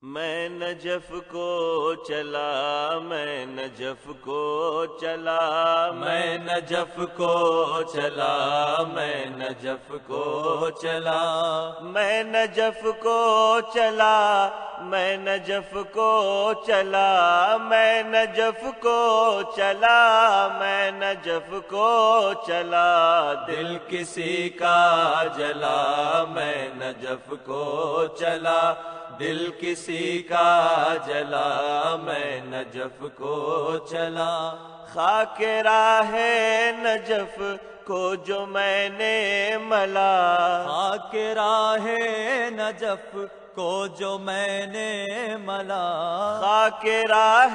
میں نجف کو چلا، میں نجف کو چلا، میں نجف کو چلا، میں نجف کو چلا، میں نجف کو چلا، میں نجف کو چلا، میں نجف کو چلا، میں نجف کو چلا، دل کسی کا جلا، میں نجف کو چلا، دل کسی کا جلا، میں نجف کو چلا، خاک راہ نجف کو جو میں نے ملا، خاک راہ نجف کو جو میں نے ملا، خاک راہ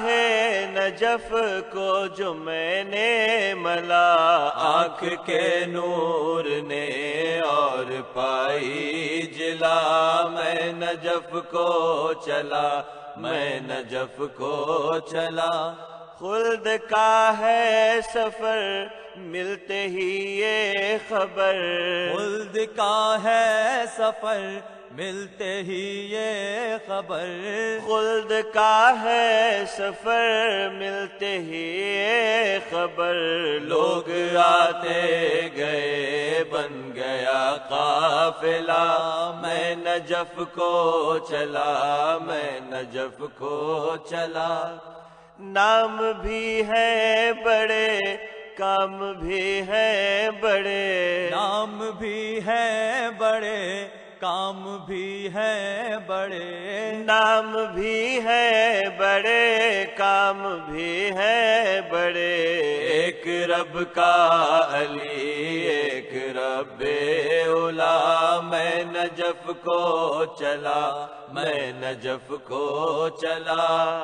نجف کو جو میں نے ملا، آنکھ کے نور نے اور پائی جلا، میں نجف کو چلا، میں نجف کو چلا، خلد کا ہے سفر ملتے ہی یہ خبر، خلد کا ہے سفر ملتے ہی یہ خبر، خلد کا ہے سفر ملتے ہی یہ خبر، لوگ آتے گئے بن گیا قافلہ، میں نجف کو چلا، میں نجف کو چلا، نام بھی ہے بڑے کام بھی ہے بڑے، نام بھی ہے بڑے کام بھی ہے بڑے، نام بھی ہے بڑے کام بھی ہے بڑے، ایک رب کا علی ایک رب اولا، میں نجف کو چلا، میں نجف کو چلا،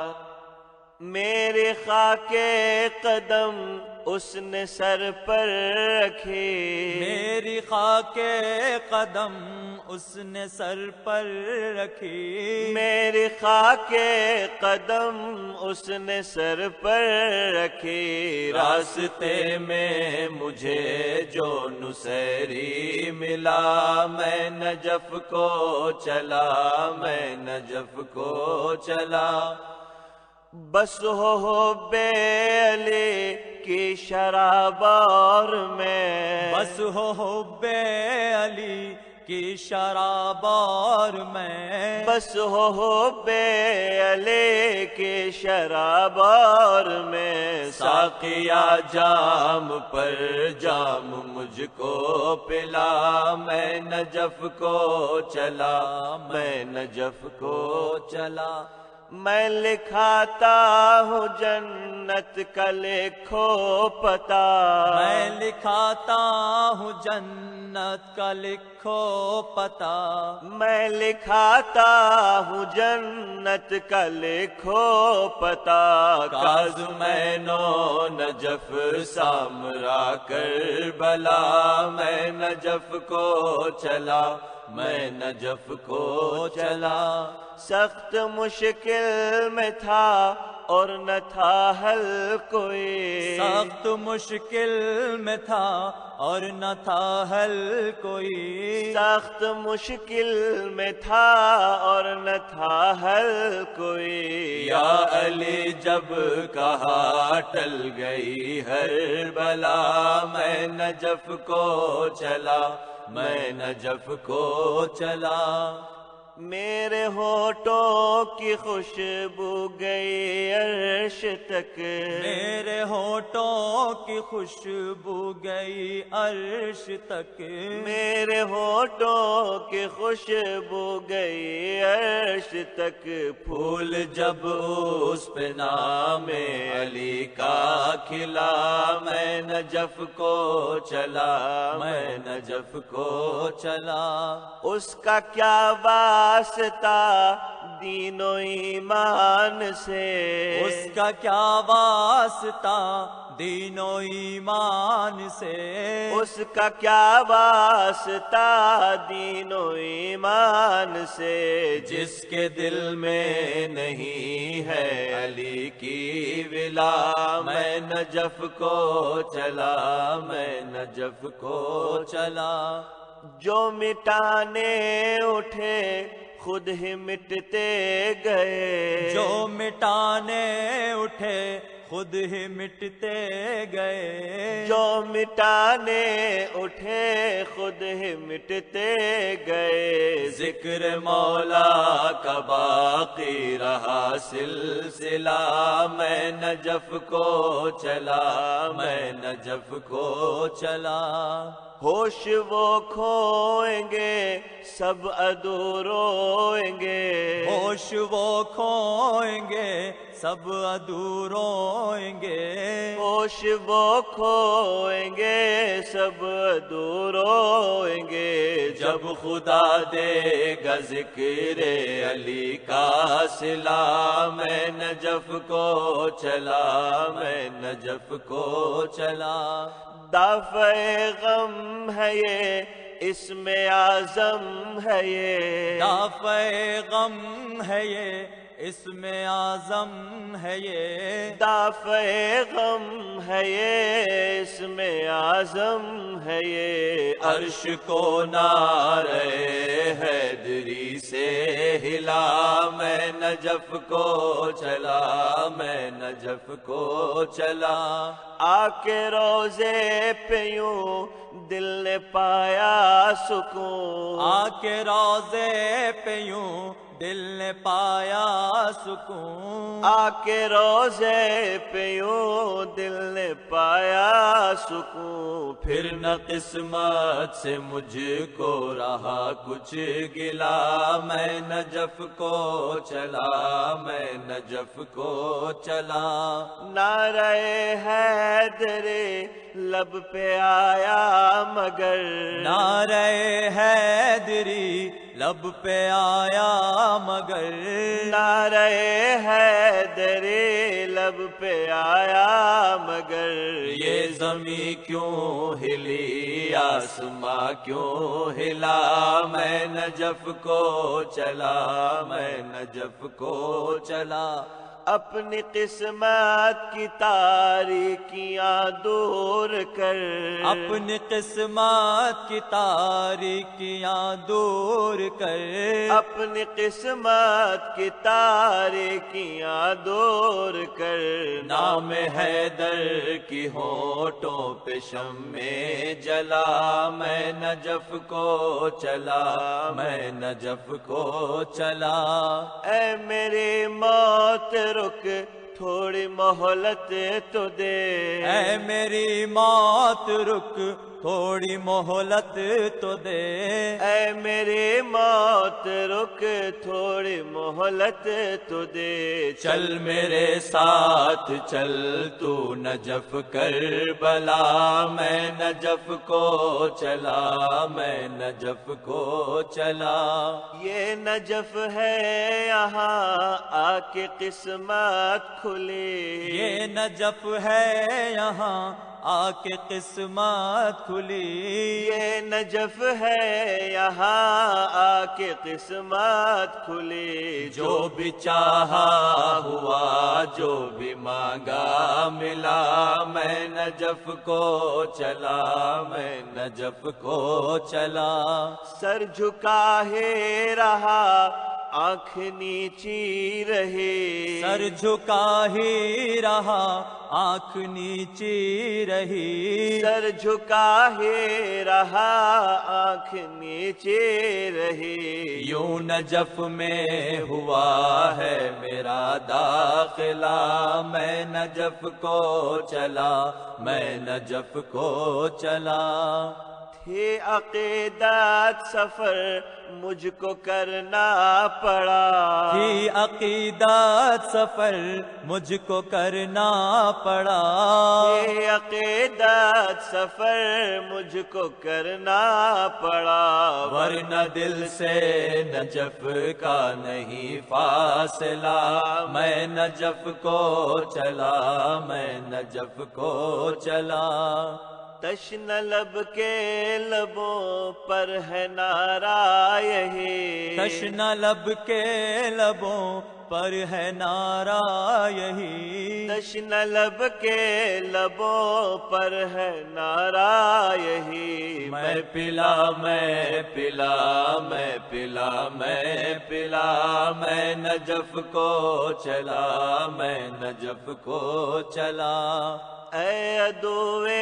میرے خاک قدم اس نے سر پر رکھی، میری خاک قدم اس نے سر پر رکھی، میری خاک قدم اس نے سر پر رکھی، راستے میں مجھے جو نصیری ملا، میں نجف کو چلا، میں نجف کو چلا، بس ہو بے علی کی شراب اور میں، بس ہو بے علی کی شراب اور میں، بس ہو بے علی کی شراب اور میں، ساقیا جام پر جام مجھ کو پلا، میں نجف کو چلا، میں نجف کو چلا، میں لکھاتا ہوں جنت کا لکھو پتا، میں لکھاتا ہوں جنت کا لکھو پتا، میں لکھاتا ہوں جنت کا لکھو پتا، کاظمین و نجف سامرا کربلا، میں نجف کو چلا، میں نجف کو چلا، سخت مشکل میں تھا اور نہ تھا حل کوئی، سخت مشکل میں تھا اور نہ تھا حل کوئی، سخت مشکل میں تھا اور نہ تھا حل کوئی، یا علی جب کہا ٹل گئی ہر بلا، میں نجف کو چلا، میں نجف کو چلا، میرے ہونٹوں کی خوشبو گئی عرش تک، میرے ہونٹوں کی خوشبو گئی عرش تک، میرے ہونٹوں کی خوشبو گئی عرش تک، پھول جب اس پہ نام علی کا کھلا، میں نجف کو چلا، میں نجف کو چلا، اس کا کیا واسطہ دین و ایمان سے، اس کا کیا واسطہ دین و ایمان سے، اس کا کیا واسطہ دین و ایمان سے، جس کے دل میں نہیں ہے علی کی ولا، میں نجف کو چلا، میں نجف کو چلا، جو مٹانے اٹھے خود ہی مٹتے گئے، جو مٹانے اٹھے خود ہی مٹتے گئے، جو مٹانے اٹھے خود ہی مٹتے گئے، ذکر مولا کا باقی رہا سلسلہ، میں نجف کو چلا، میں نجف کو چلا، ہوش وہ کھوئیں گے سب عدو روئیں گے، ہوش وہ کھوئیں گے سب عدو روئیں گے، ہوش وہ کھوئیں گے سب عدو روئیں گے، جب خدا دے گا ذکر علی کا صلہ، میں نجف کو چلا، میں نجف کو چلا، دافع غم ہے یہ اسم اعظم ہے یہ، دافع غم ہے یہ اسم اعظم ہے یہ، دافع غم ہے یہ اسم اعظم ہے یہ، عرش کو نعرہ حیدری سے ہلا، میں نجف کو چلا، میں نجف کو چلا، آ کے روزے پہ یوں دل نے پایا سکون، آ کے روزے پہ یوں دل نے پایا سکون، آ کے روزے پہ یوں دل نے پایا سکون، پھر نہ قسمت سے مجھ کو رہا کچھ گلا، میں نجف کو چلا، میں نجف کو چلا، نعرہ حیدر لب پہ آیا مگر، نعرہ حیدری لب پہ آیا مگر، نعرہ حیدر لب پہ آیا مگر، یہ زمین کیوں ہلی آسماں کیوں ہلا، میں نجف کو چلا، میں نجف کو چلا، اپنی قسمت کی تاریکیاں دور کر، اپنی قسمت کی تاریکیاں دور کر، اپنی قسمت کی تاریکیاں دور کر، نام حیدر کی ہونٹوں پہ شمع جلا، میں نجف کو چلا، میں نجف کو چلا، اے میری موت رک تھوڑی مہلت تو دے، اے میری موت رک تھوڑی مہلت تو دے، اے میری موت رک تھوڑی مہلت تو دے، چل میرے ساتھ چل تو نجف کربلا، میں نجف کو چلا، میں نجف کو چلا، یہ نجف ہے یہاں آ کے قسمت کھلی، یہ نجف ہے یہاں آ کے قسمت کھلی، یہ نجف ہے یہاں آ کے قسمت کھلی، جو بھی چاہا ہوا جو بھی مانگا ملا، میں نجف کو چلا، میں نجف کو چلا، سر جھکا ہی رہا آنکھ نیچی رہی، سر جھکا ہی رہا آنکھ نیچی رہی، سر جھکا ہی رہا آنکھ نیچے رہی، یوں نجف میں ہوا ہے میرا داخلہ، میں نجف کو چلا، میں نجف کو چلا، تھی عقیدت سفر مجھ کو کرنا پڑا، تھی عقیدت سفر مجھ کو کرنا پڑا، تھی عقیدت سفر مجھ کو کرنا پڑا، ورنہ دل سے نجف کا نہیں فاصلہ، میں نجف کو چلا، میں نجف کو چلا، تشن لب کے لبوں پر ہے نعرہ یہی، تشن لب کے لبوں پر ہے نعرہ یہی، تشن لب کے لبوں پر ہے نعرہ یہی، میں پلا میں پلا میں پلا میں پلا میں نجف کو چلا میں نجف کو چلا اے عدوِ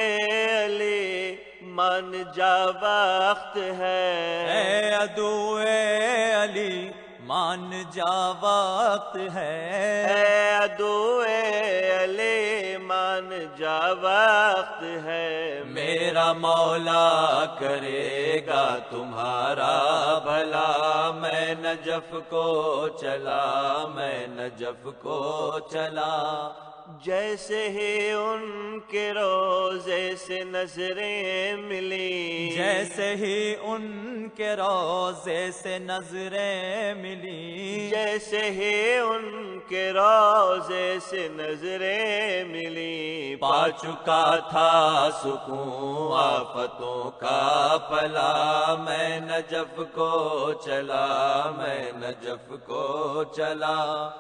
علی مان جا وقت ہے اے عدوِ علی مان جا وقت ہے اے عدوِ علی مان جا وقت ہے میرا مولا کرے گا تمہارا بھلا میں نجف کو چلا میں نجف کو چلا جیسے ہی ان کے روزے سے نظریں ملی جیسے ہی ان کے روزے سے نظریں ملی جیسے ہی ان کے روزے سے نظریں ملی پا چکا تھا سکون آفتوں کا پلا میں نجف کو چلا میں نجف کو چلا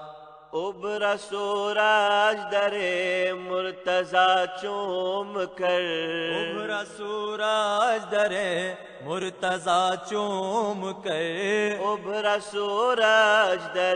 ابھرا سورج در مرتضیٰ چوم کر ابھرا سورج در مرتضیٰ چوم کر ابھرا سورج در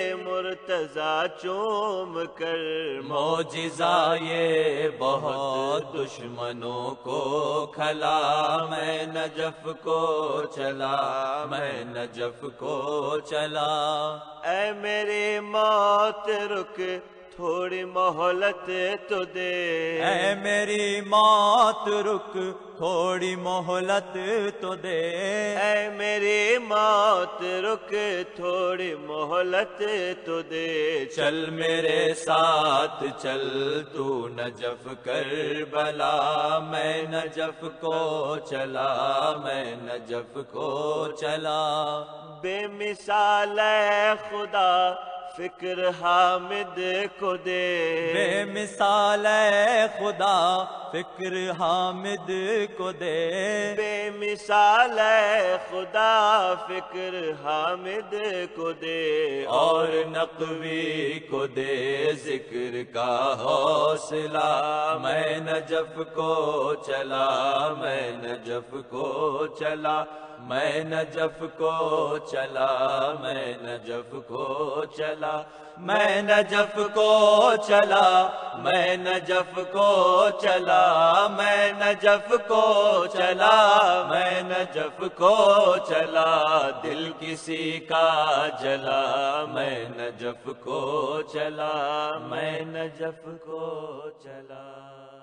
مرتضیٰ چوم کر معجزہ یہ بہت دشمنوں کو کھلا میں نجف کو چلا میں نجف کو چلا اے میری موت رک تھوڑی مہلت تو دے اے میری موت رک تھوڑی مہلت تو دے اے میری موت رک تھوڑی مہلت تو دے چل میرے ساتھ چل تو نجف کربلا میں نجف کو چلا میں نجف کو چلا بے مثال ہے خدا فکر حامد کو دے بے مثال ہے خدا فکر حامد کو دے بے مثال ہے خدا فکر حامد کو دے اور نقوی کو دے ذکر کا حوصلہ میں نجف کو چلا میں نجف کو چلا میں نجف کو چلا میں نجف کو چلا میں نجف کو چلا میں نجف کو چلا میں نجف کو چلا میں نجف کو چلا دل کسی کا جلا میں نجف کو چلا میں نجف کو چلا